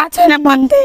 थाहा छैन भन्थे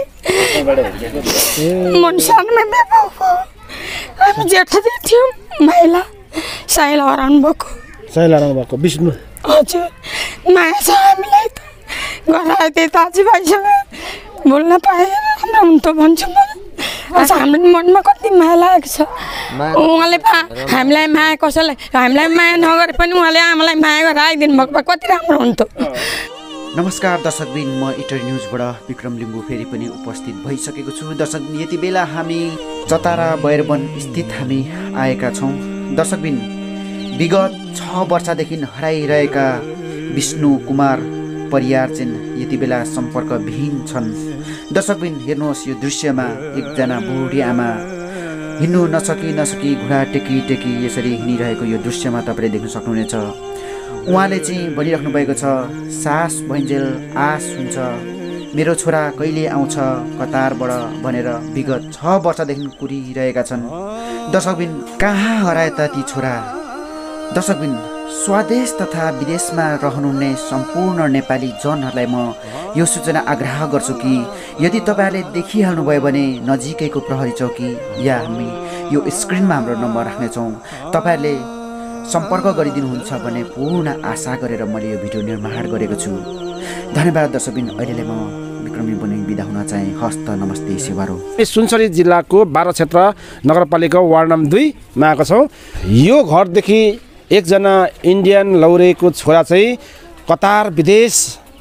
मनसानमा बेबाउको हामी जेठा थियौँ महिला साइला हराउनु भएको विष्णु हजुर माया छ हामीलाई त घर आए त्यही दाजुभाइसँग बोल्न पाएँ राम्रो हुन्थ्यो भन्छु म आज हाम्रो मनमा कति माया लागेको छ उहाँले हामीलाई माया कसैलाई हामीलाई माया नगरे पनि उहाँले आमालाई माया गरेर आइदिनु भएको भए कति राम्रो हुन्थ्यो। नमस्कार दर्शकबिन, म इटर न्युजबाट विक्रम लिम्बू फेरि पनि उपस्थित भइसकेको छु। दर्शकबिन, यति बेला हामी चतारा बैरवन स्थित हामी आएका छौँ। दर्शकबिन, विगत 6 वर्षदेखि हराइरहेका विष्णु कुमार परियार चाहिँ यति बेला सम्पर्कविहीन छन्। दर्शकबिन, हेर्नुहोस् यो दृश्यमा एकजना बुढी आमा हिँड्नु नसकी घुँडा टेकी यसरी हिँडिरहेको यो दृश्यमा तपाईँले देख्न सक्नुहुनेछ। उहाँले चाहिँ भनिराख्नु भएको छ, सास भइन्जेल आस हुन्छ, मेरो छोरा कहिले आउँछ कतारबाट भनेर विगत 6 वर्षदेखि कुरिरहेका छन्। दर्शकबिन, कहाँ हराए त ती छोरा? दर्शकबिन, स्वदेश तथा विदेशमा रहनुहुने सम्पूर्ण नेपाली जनहरूलाई म यो सूचना आग्रह गर्छु कि यदि तपाईँहरूले देखिहाल्नुभयो भने नजिकैको प्रहरी चौकी या हामी यो स्क्रिनमा हाम्रो नम्बर राख्नेछौँ, तपाईँहरूले सम्पर्क गरिदिनुहुन्छ भन्ने पूर्ण आशा गरेर मैले यो भिडियो निर्माण गरेको छु। धन्यवाद दर्शकबिन, अहिलेलाई म विक्रम लिम्बू बिदा हुन चाहे। हस्त नमस्ते सेवारो। सुनसरी जिल्लाको 12 क्षेत्र नगरपालिका वार्ड नम्बर 2 मा आएको छौँ। यो घरदेखि एकजना इन्डियन लौरेको छोरा चाहिँ कतार विदेश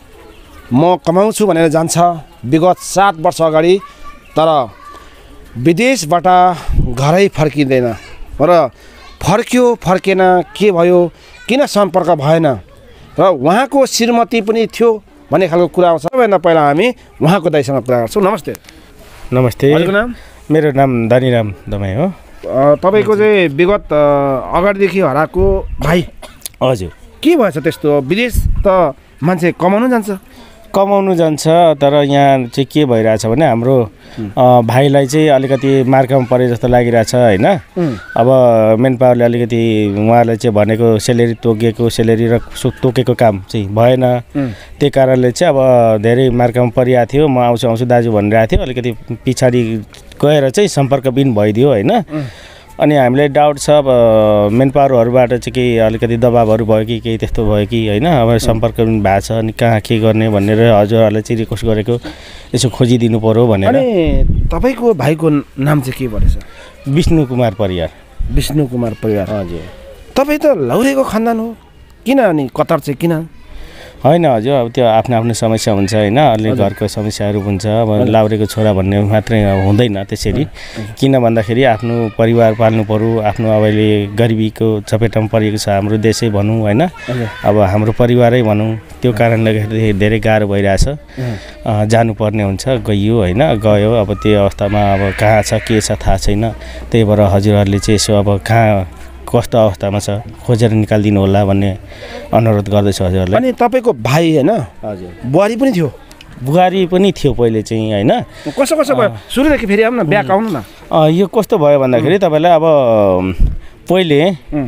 म कमाउँछु भनेर जान्छ विगत 7 वर्ष अगाडि, तर विदेशबाट घरै फर्किँदैन र फर्केन, के भयो, किन सम्पर्क भएन र उहाँको श्रीमती पनि थियो भन्ने खालको कुरा आउँछ। सबैभन्दा पहिला हामी उहाँको दाइसँग कुरा गर्छौँ। नमस्ते। नमस्ते। हजुरको नाम? मेरो नाम धनीराम दमाई हो। तपाईँको चाहिँ विगत अगाडिदेखि हराएको भाइ? हजुर। के भएछ त्यस्तो? विदेश त मान्छे कमाउनु जान्छ, तर यहाँ चाहिँ के भइरहेछ भने हाम्रो भाइलाई चाहिँ अलिकति मार्कामा परे जस्तो लागिरहेछ होइन। अब मेन पावरले अलिकति उहाँलाई चाहिँ भनेको सेलेरी र तोकेको काम चाहिँ भएन। त्यही कारणले चाहिँ अब धेरै मार्कामा परिरहेको थियो। म आउँछु दाजु भनिरहेको थियो, अलिकति पछाडि गएर चाहिँ सम्पर्कविहीन भइदियो होइन। अनि हामीलाई डाउट छ अब मेन पावरहरूबाट चाहिँ केही अलिकति दबाबहरू भयो कि केही त्यस्तो भयो कि होइन। अब सम्पर्कविहीन भएको छ, अनि कहाँ के गर्ने भनेर हजुरहरूलाई चाहिँ रिक्वेस्ट गरेको, यसो खोजिदिनु पर्यो भनेर। अनि तपाईँको भाइको नाम चाहिँ के परेछ? विष्णु कुमार परियार। विष्णु कुमार परियार। हजुर। तपाईँ त लौरेको खानदान हो, किन अनि कतार चाहिँ किन? होइन हजुर, अब त्यो आफ्नो समस्या हुन्छ होइन। अलि घरको समस्याहरू हुन्छ। अब लाउरेको छोरा भन्ने मात्रै हुँदैन त्यसरी। किन भन्दाखेरि आफ्नो परिवार पाल्नु पर्यो। आफ्नो अब अहिले गरिबीको चपेटामा परेको छ हाम्रो देशै भनौँ होइन। अब हाम्रो परिवारै भनौँ। त्यो कारणले गर्दाखेरि धेरै गाह्रो भइरहेछ। जानुपर्ने हुन्छ, गइयो होइन। गयो, अब त्यो अवस्थामा अब कहाँ छ के छ थाहा छैन। त्यही भएर हजुरहरूले चाहिँ यसो अब कहाँ कस्तो अवस्थामा छ खोजेर निकालिदिनु होला भन्ने अनुरोध गर्दैछु हजुरहरूलाई। अनि तपाईँको भाइ होइन? हजुर। बुहारी पनि थियो? बुहारी पनि थियो पहिले चाहिँ होइन। कसो भयो सुरुदेखि? फेरि आउनु न, ब्याक आउनु न। यो कस्तो भयो भन्दाखेरि तपाईँलाई अब पहिले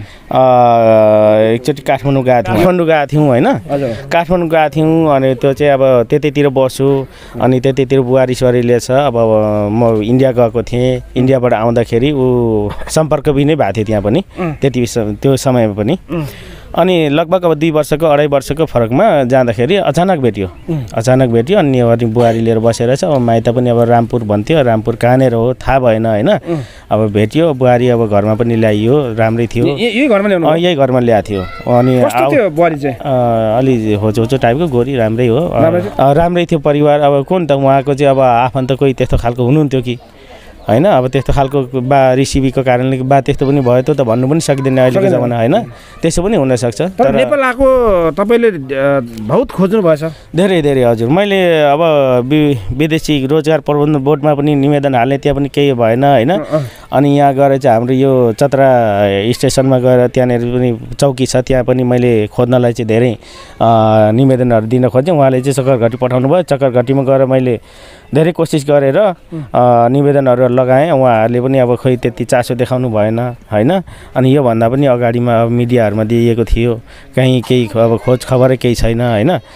एकचोटि काठमाडौँ गएको थियौँ होइन। काठमाडौँ गएको थियौँ, अनि त्यो चाहिँ अब त्यतैतिर बस्छु, अनि त्यतैतिर बुहारी सुहारीले छ। अब म इन्डिया गएको थिएँ। इन्डियाबाट आउँदाखेरि ऊ सम्पर्कविहीनै भएको थियो त्यहाँ पनि त्यो समयमा पनि। अनि लगभग अब 2 वर्षको 2.5 वर्षको फरकमा जाँदाखेरि अचानक भेट्यो। अनि नेवारी बुहारी लिएर बसेर छ। अब माइत पनि अब रामपुर भन्थ्यो, रामपुर कहाँनिर हो थाहा भएन होइन। अब भेट्यो बुहारी, अब घरमा पनि ल्याइयो, राम्रै थियो। यही घरमा ल्याएको थियो। अनि अलि होचो टाइपको गोरी, राम्रै हो, राम्रै थियो परिवार। अब कुन त उहाँको चाहिँ अब आफन्त कोही त्यस्तो खालको हुनुहुन्थ्यो कि होइन। अब त्यस्तो खालको बा रिसिभीको कारणले बा त्यस्तो पनि भयो त भन्नु पनि सकिँदैन अहिलेको जमाना होइन। त्यसो पनि हुनसक्छ। तर नेपाल आएको तपाईँले बहुत खोज्नु भएछ? धेरै हजुर। मैले अब विदेशी रोजगार प्रबन्धन बोर्डमा पनि निवेदन हाल्ने, त्यहाँ पनि केही भएन होइन। अनि यहाँ गएर चाहिँ हाम्रो यो चतरा स्टेसनमा गएर त्यहाँनिर पनि चौकी छ, त्यहाँ पनि मैले खोज्नलाई चाहिँ धेरै निवेदनहरू दिन खोजेँ। उहाँले चाहिँ चक्करघटी पठाउनु भयो। चक्करघटीमा गएर मैले धेरै कोसिस गरेर निवेदनहरू लगाएँ। उहाँहरूले पनि अब खोइ त्यति चासो देखाउनु भएन होइन। अनि योभन्दा पनि अगाडिमा अब मिडियाहरूमा दिइएको थियो, कहीँ केही अब खोज खबरै केही छैन होइन।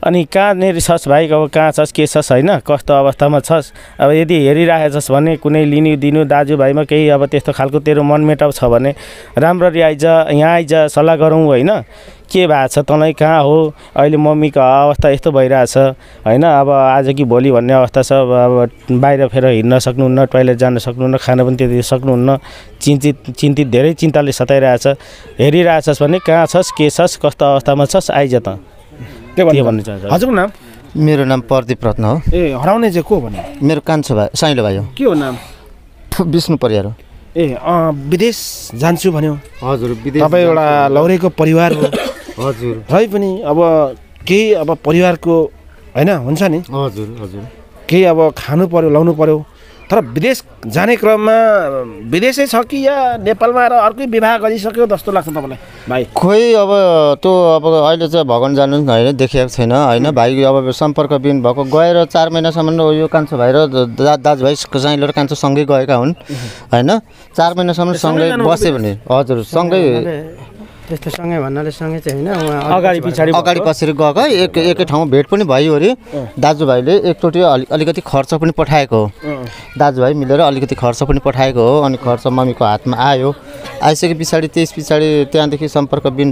अनि कहाँनिर छस् भाइ, अब कहाँ छस्, के छस् होइन, कस्तो अवस्थामा छस्, अब यदि हेरिरहेको छस् भने कुनै लिनु दिनु दाजुभाइमा केही अब त्यस्तो खालको तेरो मनमेटाउ छ भने राम्ररी आइज, यहाँ आइज, सल्लाह गरौँ होइन। के भएको छ तँलाई, कहाँ हो अहिले, मम्मीको अवस्था यस्तो भइरहेछ होइन, अब आज कि भोलि भन्ने अवस्था छ, अब बाहिर फेर हिँड्न सक्नुहुन्न, टोइलेट जान सक्नुहुन्न, खान पनि त्यति सक्नुहुन्न, चिन्तित धेरै चिन्ताले सताइरहेछ। हेरिरहेछस् भने कहाँ छस्, के छस्, कस्तो अवस्थामा छस्, आइज त, के भन्नु चाहन्छ। हजुरको नाम? मेरो नाम प्रदीप रत्न हो। ए हराउने चाहिँ को भन्यो? मेरो कान्छो भाइ, साइलो भाइ हो। के हो नाम? विष्णु परियार हो। ए विदेश जान्छु भन्यो। हजुर, विदेश तपाईँ एउटा लौरेको परिवार हो। हजुर, है पनि अब केही अब परिवारको होइन हुन्छ नि, हजुर हजुर, केही अब खानु पर्यो, लाउनु पर्यो, तर विदेश जाने क्रममा विदेशै छ कि या नेपालमा आएर अर्कै विवाह गरिसक्यो जस्तो लाग्छ तपाईँलाई भाइ? खोइ अब त्यो अब अहिले चाहिँ भगवान् जानु होइन, देखिएको छैन होइन। भाइ अब सम्पर्कविहीन भएको, गएर 4 महिनासम्म यो कान्छो भाइ र दाजुभाइ साइलो र कान्छो सँगै गएका हुन् होइन। 4 महिनासम्म सँगै बस्यो भने हजुर सँगै त्यस्तो सँगै भन्नाले सँगै चाहिँ होइन, अगाडि पछि गएको एकै ठाउँमा भेट पनि भयो अरे। दाजुभाइले एकचोटि अलिकति खर्च पनि पठाएको हो, दाजुभाइ मिलेर अलिकति खर्च पनि पठाएको हो। अनि खर्च मम्मीको हातमा आयो, आइसके पछाडि त्यस पछाडि त्यहाँदेखि सम्पर्कविहीन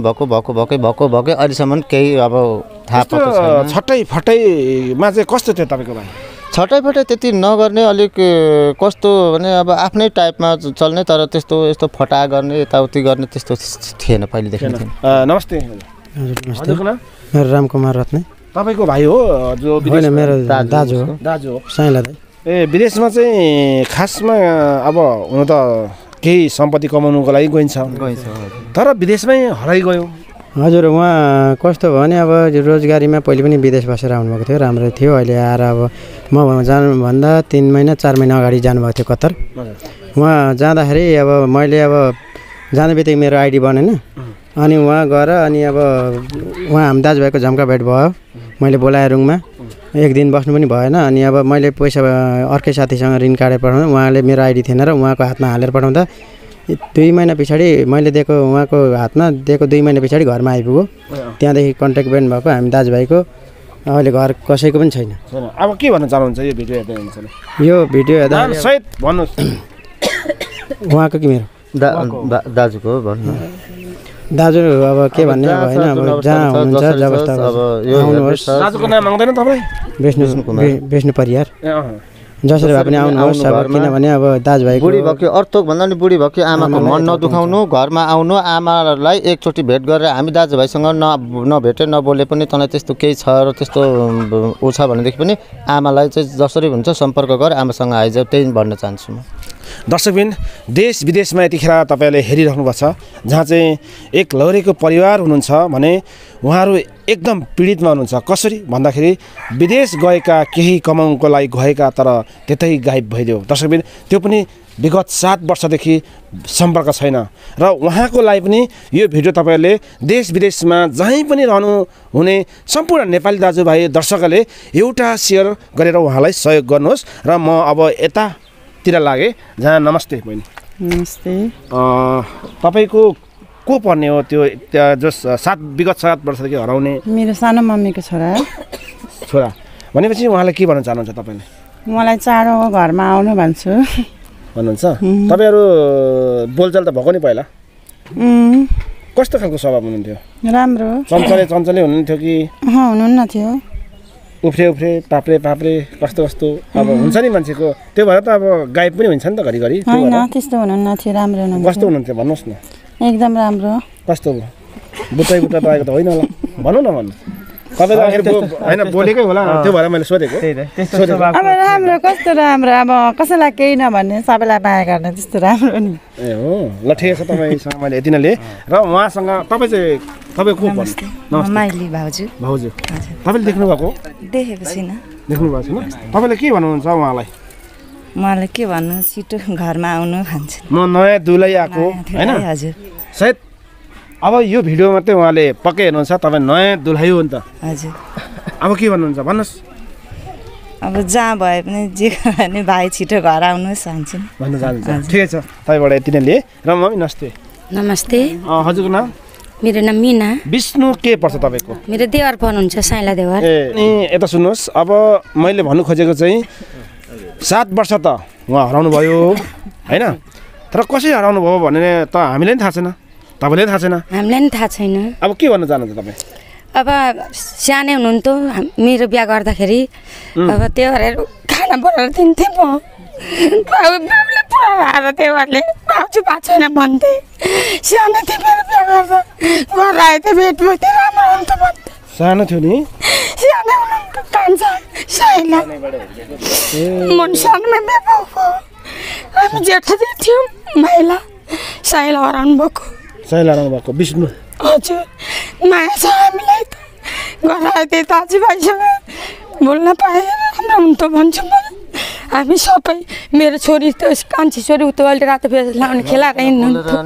भएकै अहिलेसम्म केही अब थाहा पाएको छैन। छट्टै फट्टैमा चाहिँ कस्तो थियो तपाईँको भाइ? छटाइफटाइ त्यति नगर्ने, अलिक कस्तो भने अब आफ्नै टाइपमा चल्ने, तर त्यस्तो यस्तो फटा गर्ने यताउति गर्ने त्यस्तो थिएन पहिलेदेखि। नमस्ते। हजुरको नाम? मेरो रामकुमार रत्ने। तपाईँको भाइ हो जो? होइन, मेरो दाजु हो। दाजु हो, साइला दाइ। ए विदेशमा चाहिँ खासमा अब हुन त केही सम्पत्ति कमाउनुको लागि गइन्छ, तर विदेशमै हराइगयो। हजुर, उहाँ कस्तो भयो भने अब रोजगारीमा पहिले पनि विदेश बसेर आउनुभएको थियो, राम्रो थियो। अहिले आएर अब म जानुभन्दा 3 महिना 4 महिना अगाडि जानुभएको थियो कतार। उहाँ जाँदाखेरि अब मैले अब जाने बित्तिकै मेरो आइडी बनेन, अनि उहाँ गएर अनि अब उहाँ हामी दाजुभाइको झम्का भेट भयो। मैले बोलाएँ रुङमा, 1 दिन बस्नु पनि भएन। अनि अब मैले पैसा अर्कै साथीसँग ऋण काटेर पठाउँदा उहाँले मेरो आइडी थिएन र उहाँको हातमा हालेर पठाउँदा 2 महिना पछाडि मैले दिएको उहाँको हातमा दिएको 2 महिना पछाडि घरमा आइपुग्यो। त्यहाँदेखि कन्ट्याक्ट ब्यान्ड भएको हामी दाजुभाइको अहिले घर कसैको पनि छैन। अब के भन्न चाहनुहुन्छ यो भिडियो हेर्दै हुनुहुन्छ? यो भिडियो हेर्दा सहित भन्नुहोस्। उहाँको कि मेरो? दाजुको भन्नु। दाजु अब के भन्ने अब होइन, अब जहाँ हुनुहुन्छ जबस्त आउनुहोस्। दाजुको नाम आउँदैन तपाईँ? विष्णु परियार। जसरी भए पनि आउनुहोस्, अब किनभने अब दाजुभाइ बुढी भएकी अर्थोक भन्दा पनि बुढी भएकी आमाको मन नदुखाउनु, घरमा आउनु, आमालाई एकचोटि भेट गरेर हामी दाजुभाइसँग नभेटे नबोले पनि तँलाई त्यस्तो केही छ र त्यस्तो ऊ छ भनेदेखि पनि आमालाई चाहिँ जसरी हुन्छ सम्पर्क गर, आमासँग आइज, त्यही भन्न चाहन्छु म। दर्शकबिन, देश विदेशमा यतिखेर तपाईँले हेरिराख्नु भएको छ, जहाँ चाहिँ एक लौरेको परिवार हुनुहुन्छ भने उहाँहरू एकदम पीडितमा हुनुहुन्छ। कसरी भन्दाखेरि विदेश गएका, केही कमाउनको लागि गएका, तर त्यतै गायब भइदियो। दर्शकबिन, त्यो पनि विगत 7 वर्षदेखि सम्पर्क छैन र उहाँको लागि पनि यो भिडियो तपाईँहरूले देश विदेशमा जहीँ पनि रहनु हुने सम्पूर्ण नेपाली दाजुभाइ दर्शकले एउटा सेयर गरेर उहाँलाई सहयोग गर्नुहोस्। र म अब यतातिर लागेँ जहाँ नमस्ते बहिनी। नमस्ते। तपाईँको को पर्ने हो त्यो जो विगत 7 वर्षदेखि हराउने? मेरो सानो मम्मीको छोरा भनेपछि उहाँलाई के भन्न चाहनुहुन्छ तपाईँले? मलाई चाँडो घरमा आउनु भन्छु भन्नुहुन्छ। तपाईँहरू बोलचाल त भएको नि पहिला? कस्तो खालको स्वभाव हुनुहुन्थ्यो? राम्रो। चञ्चले हुनुहुन्थ्यो कि? हुनुहुन्न थियो। उफ्रे पाप्रे कस्तो अब हुन्छ नि मान्छेको, त्यो भएर त अब गायब पनि हुन्छ नि त घरिघरि। होइन, त्यस्तो हुनुहुन्न थियो, राम्रो हुनुहुन्थ्यो। कस्तो हुनुहुन्थ्यो भन्नुहोस् न? एकदम राम्रो। कस्तो बुट्टै भएको त होइन होला, भन्नु न भन्नु। तपाईँले होइन बोलेकै होला, त्यो भएर मैले सोधेको। अब राम्रो, कस्तो राम्रो, अब कसैलाई केही नभन्ने, सबैलाई माया गर्ने, त्यस्तो राम्रो नि। ए हो, ल ठिकै छ। तपाईँसँग मैले यति नै लिएँ र उहाँसँग तपाईँ चाहिँ तपाईँ को पर्नु? माइली भाउजू। तपाईँले देख्नु भएको? देखेको छैन। देख्नु भएको छैन? तपाईँले के भन्नुहुन्छ उहाँलाई? मलाई के भन्नु, छिटो घरमा आउनु भन्छ। म नयाँ दुलै आएको होइन? हजुर। सायद अब यो भिडियोमा चाहिँ उहाँले पक्कै हेर्नुहुन्छ, तपाईँ नयाँ दुलही हो नि त? हजुर। अब के भन्नुहुन्छ भन्नुहोस्? अब जहाँ भए पनि जे भने भाइ छिटो घर आउनुहोस् भन्छ भन्न चाहनुहुन्छ। ठिकै छ, तपाईँबाट यति नै लिएँ। र मम्मी नमस्ते। नमस्ते। हजुरको नाम? मेरो नाम मिना। विष्णु के पर्छ तपाईँको? मेरो देवर पर्नुहुन्छ साइला देवर। अनि यता सुन्नुहोस्, अब मैले भन्नु खोजेको चाहिँ 7 वर्ष त उहाँ हराउनु भयो होइन, तर कसरी हराउनु भयो भने त हामीलाई पनि थाहा छैन, तपाईँलाई थाहा छैन, हामीलाई पनि थाहा छैन। अब के भन्न चाहनुहुन्छ तपाईँ? अब सानै हुनुहुन्थ्यो मेरो बिहा गर्दाखेरि, अब देवरहरू खाना बनाएर दिन्थेँ म। बाबुले पुरा आएर देवरले भाउजू भएको छैन भन्थे। सानो थियो मेरो बिहा गर्दा, घर आएको थियो भेट भयो थियो, राम्रो हुन्थ्यो भन्थे। सानो थियो नि, सानो हुनुहुन्थ्यो कान्छा साइला। मन सानोमा बिहा भएको। हामी जेठा थियौँ माइला, साइला हराउनु भएको। साइला हराउनु भएको विष्णु। हजुर, माया छ हामीलाई त। घर आए त्यही दाजुभाइसँग बोल्न पाएँ राम्रो हुन्थ्यो भन्छु म। हामी सबै मेरो छोरी त कान्छी छोरी उतो अहिले रातो फेस लाउने खेलाएर हिँड्नुहुन्थ्यो।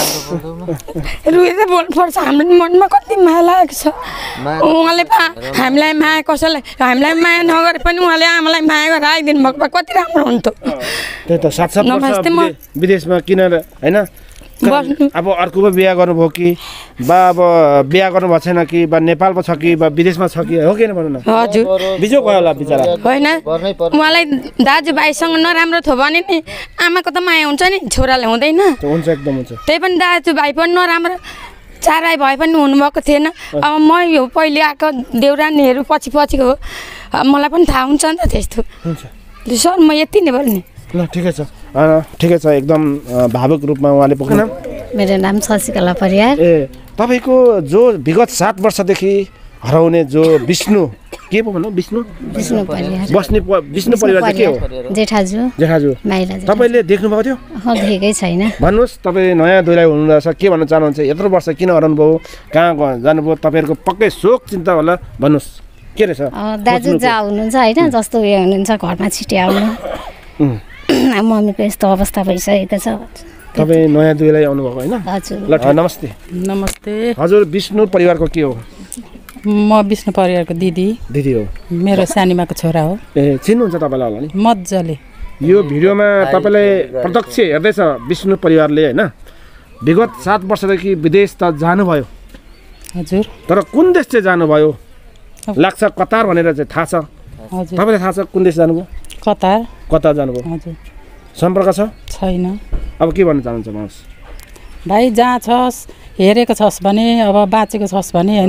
रुँदै बोल्नुपर्छ, हाम्रो मनमा कति माया लागेको छ। उहाँले हामीलाई माया कसैलाई हामीलाई माया नगरे पनि उहाँले आमालाई माया गरेर आइदिनु भएको भए कति राम्रो हुन्थ्यो। त्यही त 7 वर्ष विदेशमा किन होइन, अब अर्कोको बिहा गर्नुभयो कि बा अब बिहा गर्नुभएको छैन कि बा नेपालमा छ कि बा विदेशमा छ कि हो कि भन्नु न? हजुर, बिजोग भयो होला बिचरा होइन। उहाँलाई दाजुभाइसँग नराम्रो थियो भने नि आमाको त माया हुन्छ नि, छोराले हुँदैन। हुन्छ, एकदम हुन्छ। त्यही पनि दाजुभाइ पनि नराम्रो चाराई भए पनि हुनुभएको थिएन। अब म यो पहिले आएको देउरानीहरू पछि पछिको मलाई पनि थाहा हुन्छ नि त त्यस्तो। हुन्छ सर, म यति नै बोल्ने। ल ठिकै छ, ठिकै छ, एकदम भावुक रूपमा उहाँले पुग्नु। मेरो नाम शशिकला परियार। ए तपाईँको जो विगत 7 वर्षदेखि हराउने जो विष्णु के पो भन्नु? विष्णु परियार। विष्णु परिवार चाहिँ के हो? जेठाजु माइला। तपाईँले देख्नुभएको थियो? देखेकै छैन। भन्नुहोस्, तपाईँ नयाँ दुइलाई हुनुहुँदो रहेछ, के भन्न चाहनुहुन्छ? यत्रो वर्ष किन हराउनु भयो, कहाँ जानुभयो? तपाईँहरूको पक्कै शोक चिन्ता होला, भन्नुहोस् के रहेछ? दाजु जहाँ हुनुहुन्छ होइन, जस्तो उयो हुनुहुन्छ घरमा छिटो आउनु। मम्मीको यस्तो अवस्था भइसकेको छ। तपाईँ नयाँ दुइलाई आउनुभएको होइन? हजुर। ल नमस्ते। नमस्ते। हजुर, विष्णु परिवारको के हो? म विष्णु परिवारको दिदी हो। मेरो सानीमाको छोरा हो। ए चिन्नुहुन्छ तपाईँलाई होला नि? मजाले। यो भिडियोमा तपाईँलाई प्रत्यक्ष हेर्दैछ विष्णु परिवारले होइन? विगत 7 वर्षदेखि विदेश त जानुभयो। हजुर। तर कुन देश चाहिँ जानुभयो लाग्छ? कतार भनेर चाहिँ थाहा छ? हजुर। तपाईँलाई थाहा छ कुन देश जानुभयो? कतार जानुभयो। हजुर। सम्पर्क छैन। अब के भन्न चाहनुहुन्छ भन्नुहोस्? भाइ जहाँ छस् हेरेको छस् भने, अब बाँचेको छस् भने होइन,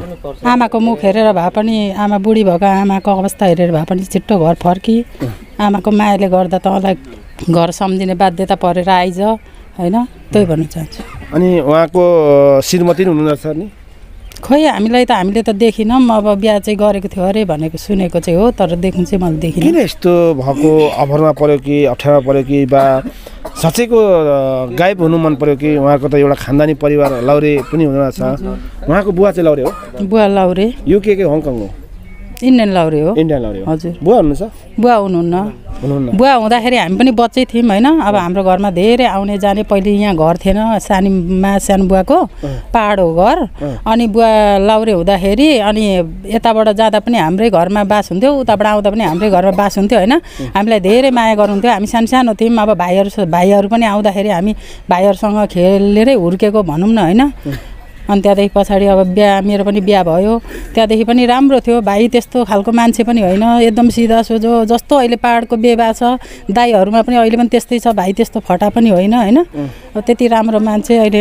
आमाको मुख हेरेर भए पनि, आमा बुढी भएको आमाको अवस्था हेरेर भए पनि छिट्टो घर फर्की। आमाको मायाले गर्दा तँलाई घर सम्झिने बाध्यता परेर आइज होइन, त्यही भन्न चाहन्छु। अनि उहाँको श्रीमती हुनुहुन्छ नि? खोइ हामीले त देखिनौँ। अब बिहा चाहिँ गरेको थियो अरे भनेको सुनेको चाहिँ हो, तर देख्नु चाहिँ मैले देखिनँ। किन यस्तो भएको? अभरमा पर्यो कि अप्ठ्यारो पर्यो कि बा साँच्चैको गायब हुनु मन पर्यो कि? उहाँको त एउटा खानदानी परिवार लाउरे पनि हुनुहुन्छ। उहाँको बुवा चाहिँ लाउरे हो? बुवा लाउरे। युके कि हङकङ हो? इन्डियन लाउरे हो। इन्डियन लाउरे हो। हजुर। बुवा हुनुहुन्छ? बुवा हुनुहुन्न। बुवा हुँदाखेरि हामी पनि बच्चै थियौँ होइन। अब हाम्रो घरमा धेरै आउने जाने, पहिले यहाँ घर थिएन, सानो बुवाको पहाड हो घर। अनि बुवा लाउरे हुँदाखेरि अनि यताबाट जाँदा पनि हाम्रै घरमा बास हुन्थ्यो, उताबाट आउँदा पनि हाम्रै घरमा बास हुन्थ्यो होइन। हामीलाई धेरै माया गर्नुहुन्थ्यो। हामी सानो थियौँ। अब भाइहरू पनि आउँदाखेरि हामी भाइहरूसँग खेलेरै हुर्केको भनौँ न होइन। अनि त्यहाँदेखि पछाडि अब मेरो पनि बिहा भयो। त्यहाँदेखि पनि राम्रो थियो। भाइ त्यस्तो खालको मान्छे पनि होइन, एकदम सिधा सोझो जस्तो अहिले पाहाडको व्यवहार छ। दाइहरूमा पनि अहिले पनि त्यस्तै छ। भाइ त्यस्तो फटा पनि होइन होइन, त्यति राम्रो मान्छे। अहिले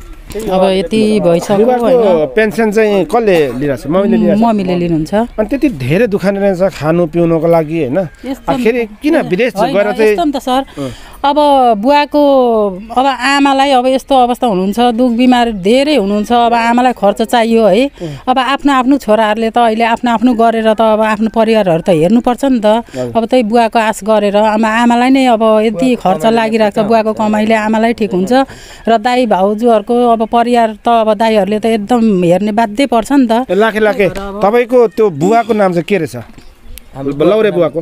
अब यति भइसक्यो होइन। पेन्सन चाहिँ कसले लिइरहेछ? मम्मीले लिनुहुन्छ। अनि त्यति धेरै दुःख रहेछ खानु पिउनुको लागि होइन? आखिर किन विदेश गएर चाहिँ? यस्तो नि त सर, अब बुवाको अब आमालाई अब यस्तो अवस्था हुनुहुन्छ, दुःख बिमार धेरै हुनुहुन्छ। अब आमालाई खर्च चाहियो है। अब आफ्नो छोराहरूले त अहिले आफ्नो गरेर त अब आफ्नो परिवारहरू त हेर्नुपर्छ नि त। अब त्यही बुवाको आश गरेर आमालाई नै अब यति खर्च लागिरहेको छ। बुवाको कमाइले आमालाई ठिक हुन्छ र दाइ भाउजूहरूको अब परिवार त अब दाइहरूले त एकदम हेर्ने बाध्य पर्छ नि त। लाखे तपाईँको त्यो बुवाको नाम चाहिँ के रहेछ? लौरे बुवाको?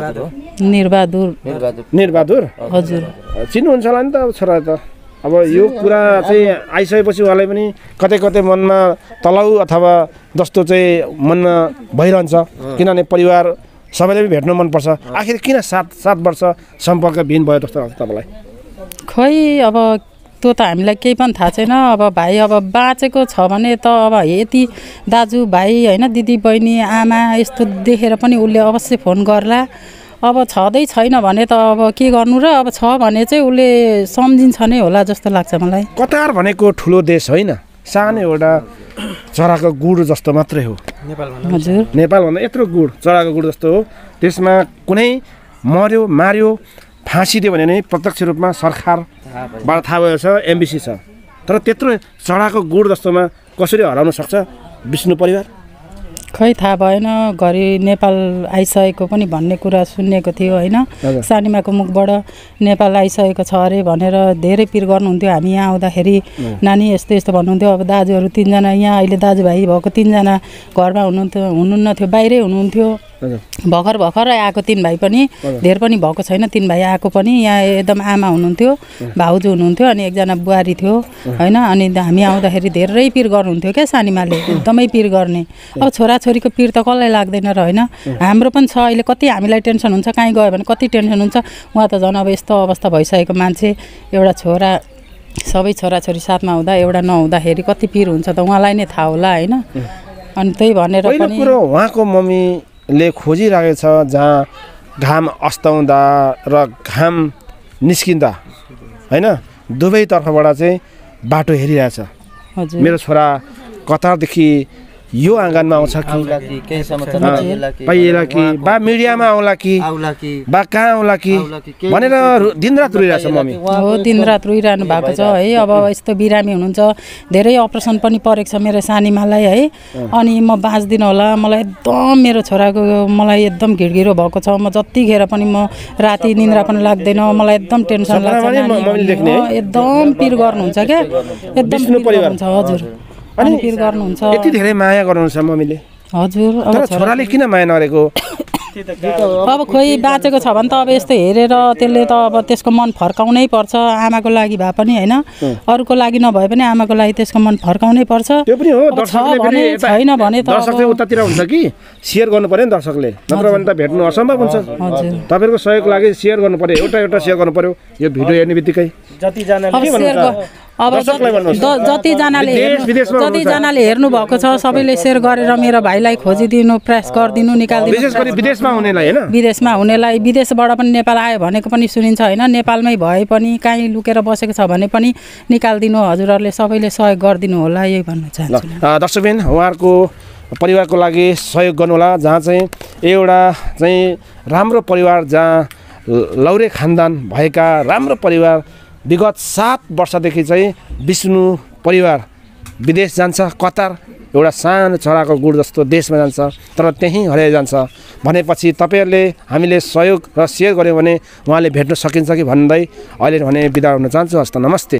निरबहादुर। हजुर। चिन्नुहुन्छ होला नि त अब छोरा त। अब यो कुरा चाहिँ आइसकेपछि उहाँलाई पनि कतै मनमा तलाउ अथवा जस्तो चाहिँ मनमा भइरहन्छ, किनभने परिवार सबैले पनि भेट्नु मनपर्छ। आखिर किन 7 वर्ष सम्पर्कविहीन भयो जस्तो लाग्छ तपाईँलाई? खै अब त्यो त हामीलाई केही पनि थाहा छैन। अब भाइ अब बाँचेको छ भने त अब यति दाजुभाइ होइन दिदी बहिनी आमा यस्तो देखेर पनि उसले अवश्य फोन गर्ला। अब छँदै छैन भने त अब के गर्नु र, अब छ भने चाहिँ उसले सम्झिन्छ नै होला जस्तो लाग्छ मलाई। कतार भनेको ठुलो देश होइन, सानो एउटा चराको गुड जस्तो मात्रै हो। हजुर, नेपालभन्दा यत्रो गुड चराको गुड जस्तो हो। त्यसमा कुनै मर्यो मार्यो फाँसी दियो भने नै प्रत्यक्ष रूपमा सरकारबाट थाहा भएको छ, एमबिसी छ। तर त्यत्रो चराको गुड जस्तोमा कसरी हराउन सक्छ विष्णु परिवार? खै थाहा भएन। घरि नेपाल आइसकेको पनि भन्ने कुरा सुनेको थियो होइन, सानीमाको मुखबाट नेपाल आइसकेको छ अरे भनेर धेरै पिर गर्नुहुन्थ्यो। हामी यहाँ आउँदाखेरि नानी यस्तो यस्तो भन्नुहुन्थ्यो। अब दाजुहरू 3 जना यहाँ अहिले दाजुभाइ भएको 3 जना घरमा हुनुहुन्न थियो, बाहिरै हुनुहुन्थ्यो। भर्खर आएको 3 भाइ पनि, धेर पनि भएको छैन, 3 भाइ आएको पनि यहाँ एकदम आमा हुनुहुन्थ्यो, भाउजू हुनुहुन्थ्यो, अनि एकजना बुहारी थियो होइन। अनि हामी आउँदाखेरि धेरै पिर गर्नुहुन्थ्यो क्या सानीमाले, एकदमै पिर गर्ने। अब छोराछोरीको पिर त कसलाई लाग्दैन र होइन। हाम्रो पनि छ अहिले, कति हामीलाई टेन्सन हुन्छ, कहीँ गयो भने कति टेन्सन हुन्छ। उहाँ त झन् अब यस्तो अवस्था भइसकेको मान्छे, एउटा छोरा सबै छोराछोरी साथमा हुँदा एउटा नहुँदाखेरि कति पिर हुन्छ त उहाँलाई नै थाहा होला होइन। अनि त्यही भनेर पनि उहाँको मम्मीले खोजिरहेको छ जहाँ घाम अस्ताउँदा र घाम निस्किँदा होइन, दुवैतर्फबाट चाहिँ बाटो हेरिरहेछ। मेरो छोरा कतारदेखि यो आँगनमा आउँछ कि पाइएला कि बा मिडियामा आउला कि बा कहाँ आउला कि भनेर दिनरात रोइरहेछ मम्मी। हो, दिनरात रोइरहनु भएको छ है। अब यस्तो बिरामी हुनुहुन्छ, धेरै अपरेसन पनि परेको छ मेरो सानीमालाई है। अनि म बाँच्दिनँ होला, मलाई एकदम मेरो छोराको मलाई एकदम घिडघिरो भएको छ। म जतिखेर पनि म राति निन्द्रा पनि लाग्दैन, मलाई एकदम टेन्सन लाग्छ। एकदम पिर गर्नुहुन्छ क्या, एकदम पिर गर्नुहुन्छ। हजुर, अनि पिर गर्नुहुन्छ। यति धेरै माया गर्नुहुन्छ मम्मीले? हजुर। अब छोराले किन माया नगरेको? अब खोइ बाँचेको छ भने त अब यस्तो हेरेर त्यसले त अब त्यसको मन फर्काउनै पर्छ। आमाको लागि भए पनि होइन, अरूको लागि नभए पनि आमाको लागि त्यसको मन फर्काउनै पर्छ। त्यो पनि हो, दर्शकले पनि छैन भने त दर्शकले उतातिर हुन्छ कि सेयर गर्नु पर्यो नि दर्शकले, नत्र भने त भेट्नु असम्भव हुन्छ। तपाईँको सहयोगको लागि सेयर गर्नु पर्यो, एउटा सेयर गर्नु पर्यो यो भिडियो हेर्ने बित्तिकै। अब जतिजनाले हेर्नु भएको छ सबैले सेयर गरेर मेरो भाइलाई खोजिदिनु, प्रयास गरिदिनु, निकालिदिनु। विशेष गरी विदेशमा हुनेलाई होइन, विदेशमा हुनेलाई, विदेशबाट पनि नेपाल आयो भनेको पनि सुनिन्छ होइन। नेपालमै भए पनि कहीँ लुकेर बसेको छ भने पनि निकालिदिनु। हजुरहरूले सबैले सहयोग गरिदिनु होला, यही भन्न चाहन्छु। दर्शकबिन, उहाँहरूको परिवारको लागि सहयोग गर्नुहोला। जहाँ चाहिँ एउटा चाहिँ राम्रो परिवार, जहाँ लौरे खानदान भएका राम्रो परिवार, विगत 7 वर्षदेखि चाहिँ विष्णु परिवार विदेश जान्छ, कतार एउटा सानो चराको गुड जस्तो देशमा जान्छ, तर त्यहीँ हराइ जान्छ भनेपछि तपाईँहरूले हामीले सहयोग र सेयर गऱ्यौँ भने उहाँले भेट्न सकिन्छ कि भन्दै अहिले भने बिदा हुन चाहन्छु। हस्त, नमस्ते।